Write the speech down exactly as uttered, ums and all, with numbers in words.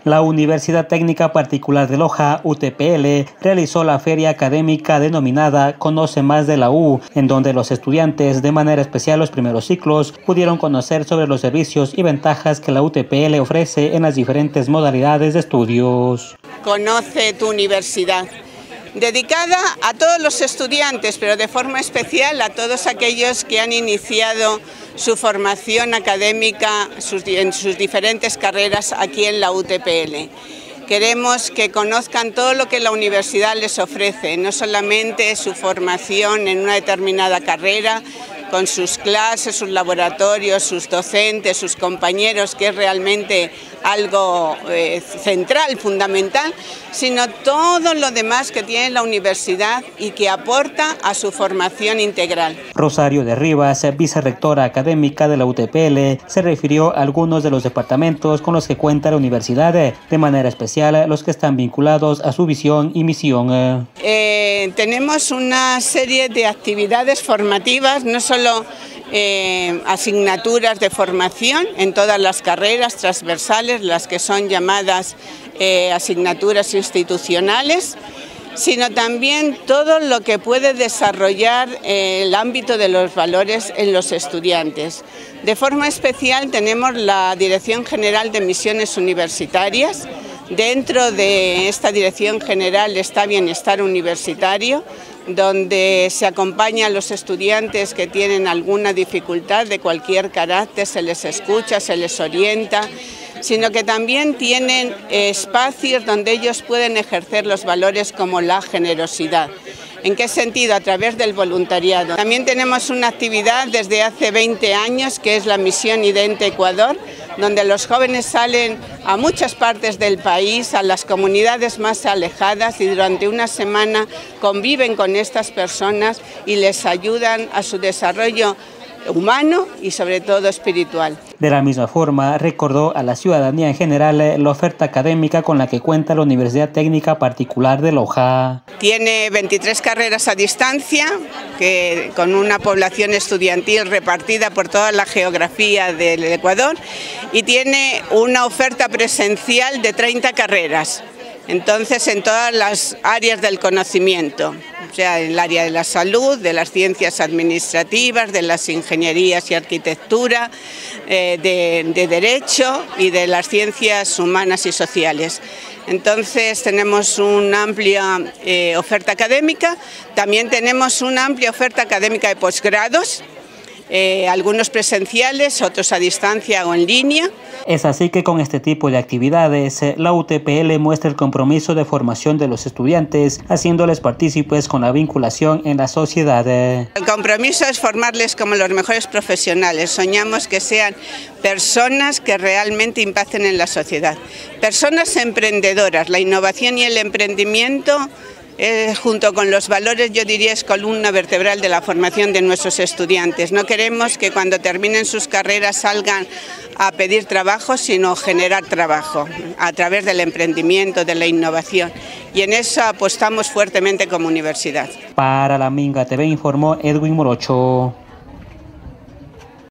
La Universidad Técnica Particular de Loja, U T P L, realizó la feria académica denominada Conoce Más de la U, en donde los estudiantes, de manera especial los primeros ciclos, pudieron conocer sobre los servicios y ventajas que la U T P L ofrece en las diferentes modalidades de estudios. Conoce tu universidad, dedicada a todos los estudiantes, pero de forma especial a todos aquellos que han iniciado su formación académica en sus diferentes carreras aquí en la U T P L. Queremos que conozcan todo lo que la universidad les ofrece, no solamente su formación en una determinada carrera, con sus clases, sus laboratorios, sus docentes, sus compañeros, que es realmente algo eh, central, fundamental, sino todo lo demás que tiene la universidad y que aporta a su formación integral. Rosario de Rivas, vicerrectora académica de la U T P L, se refirió a algunos de los departamentos con los que cuenta la universidad, de manera especial los que están vinculados a su visión y misión. Eh, tenemos una serie de actividades formativas, no solo Solo eh, asignaturas de formación en todas las carreras transversales, las que son llamadas eh, asignaturas institucionales, sino también todo lo que puede desarrollar eh, el ámbito de los valores en los estudiantes. De forma especial tenemos la Dirección General de Misiones Universitarias. Dentro de esta Dirección General está Bienestar Universitario, donde se acompaña a los estudiantes que tienen alguna dificultad de cualquier carácter, se les escucha, se les orienta, sino que también tienen espacios donde ellos pueden ejercer los valores como la generosidad. ¿En qué sentido? A través del voluntariado. También tenemos una actividad desde hace veinte años que es la Misión Idente Ecuador, donde los jóvenes salen a muchas partes del país, a las comunidades más alejadas, y durante una semana conviven con estas personas y les ayudan a su desarrollo humano y sobre todo espiritual. De la misma forma, recordó a la ciudadanía en general la oferta académica con la que cuenta la Universidad Técnica Particular de Loja. Tiene veintitrés carreras a distancia, que, con una población estudiantil repartida por toda la geografía del Ecuador, y tiene una oferta presencial de treinta carreras. Entonces, en todas las áreas del conocimiento, o sea, en el área de la salud, de las ciencias administrativas, de las ingenierías y arquitectura, eh, de, de derecho y de las ciencias humanas y sociales. Entonces tenemos una amplia eh, oferta académica, también tenemos una amplia oferta académica de posgrados, Eh, algunos presenciales, otros a distancia o en línea. Es así que con este tipo de actividades, la U T P L muestra el compromiso de formación de los estudiantes, haciéndoles partícipes con la vinculación en la sociedad. El compromiso es formarles como los mejores profesionales. Soñamos que sean personas que realmente impacten en la sociedad. Personas emprendedoras. La innovación y el emprendimiento, Eh, junto con los valores, yo diría, es columna vertebral de la formación de nuestros estudiantes. No queremos que cuando terminen sus carreras salgan a pedir trabajo, sino generar trabajo a través del emprendimiento, de la innovación. Y en eso apostamos fuertemente como universidad. Para la Minga T V informó Edwin Morocho.